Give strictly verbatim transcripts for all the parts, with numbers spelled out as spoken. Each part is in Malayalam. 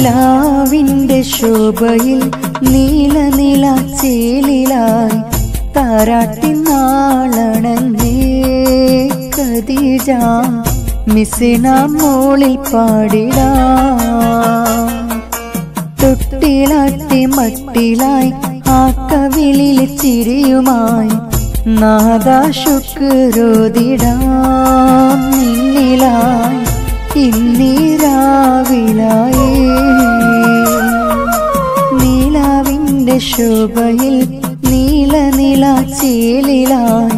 നിലാവിൻ്റെ ശോഭയിൽ നീല നില ചേലിലായി താരാട്ടിനാളണഞ്ഞേ ഖദീജ മിസിന മോളിൽ പാടിടാം തൊട്ടിലാട്ടി മട്ടിലായി ആ കവിളിൽ ചിരിയുമായി നാദാ ശുക്രോദിടാം നിന്നിലായി ഇന്നീരാവിലായി നീലാവിൻ്റെ ശോഭയിൽ നീല നില ചേലിലായി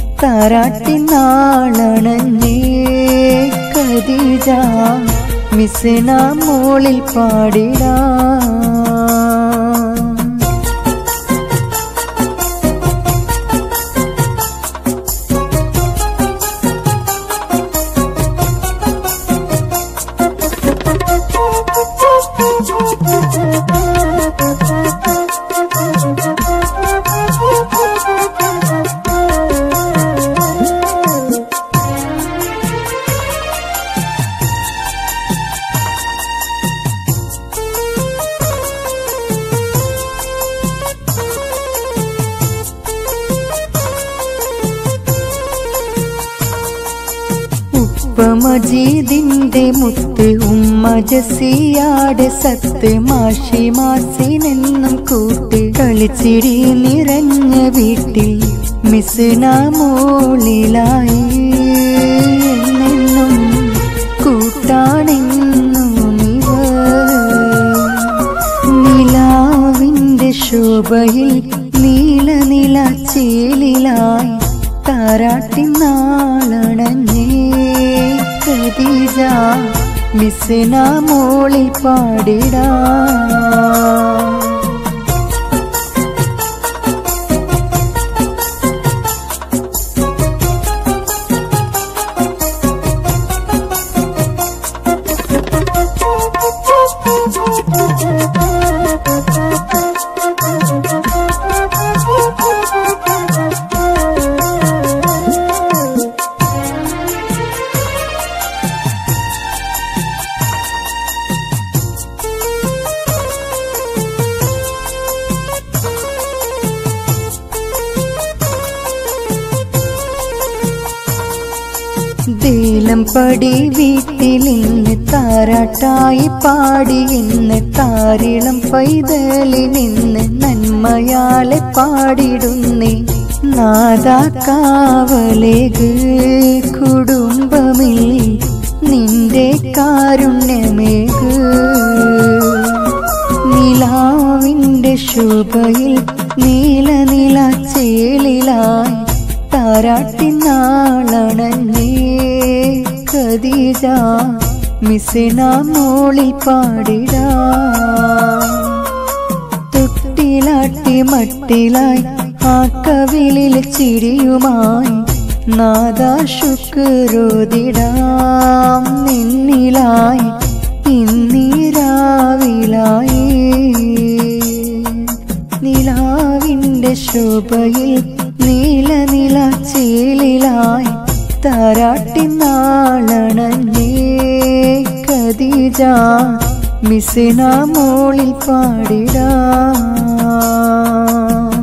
താരാട്ടിനാളണഞ്ഞേ ഖദീജ മിസിന മോളിൽ പാടിടാം മജീദിന്റെ മുത്ത് ഉമ്മ ജസിയാടെ സത്ത് മാഷി മാസിനെന്നും കൂട്ട് കളിച്ചിരി നിറഞ്ഞ വീട്ടിൽ മിസിന മോളിലായി എന്നെന്നും കൂട്ടാണെന്നും നിലാവിൻ്റെ ശോഭയിൽ നീല നില ചേലിലായി താരാട്ടിനാളണഞ്ഞേ ഖദീജ മിസിന മോളിൽ പാടിടാം ദേലം പടി വീട്ടിലിന്ന് താരാട്ടായി പാടി ഇന്ന് താരിളം പൈതലിൽ നിന്ന് നന്മയാലെ പാടിടുന്നേ നാദാ കാവലേക് കുടുംബമിൽ നിന്റെ കാരുണ്യമേക് നിലാവിൻ്റെ ശോഭയിൽ നീല നില ചേലിലായി താരാട്ടിനാളണഞ്ഞേ ഖദീജ മിസിന മോളിൽ പാടിടാം തൊട്ടിലാട്ടി മട്ടിലായി ആ കവിളിൽ ചിരിയുമായി നാദാ ശുക്രോദിടാം നിന്നിലായി ഇന്നീരാവിലായി നിലാവിൻ്റെ ശോഭയിൽ നീല നില ചേലിലായി താരാട്ടിനാളണഞ്ഞേ ഖദീജ മിസിന മോളിൽ പാടിടാം